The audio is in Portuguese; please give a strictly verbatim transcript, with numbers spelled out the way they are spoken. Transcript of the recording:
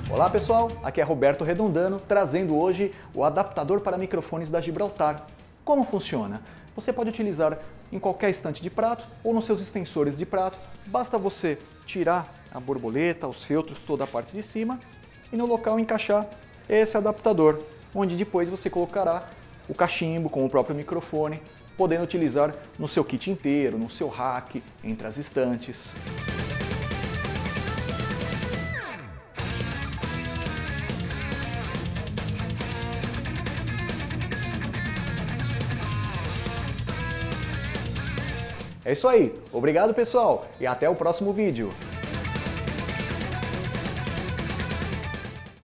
Olá pessoal, aqui é Roberto Redondano, trazendo hoje o adaptador para microfones da Gibraltar. Como funciona? Você pode utilizar em qualquer estante de prato ou nos seus extensores de prato, basta você tirar a borboleta, os feltros, toda a parte de cima e no local encaixar esse adaptador, onde depois você colocará o cachimbo com o próprio microfone, podendo utilizar no seu kit inteiro, no seu rack, entre as estantes. É isso aí, obrigado pessoal e até o próximo vídeo.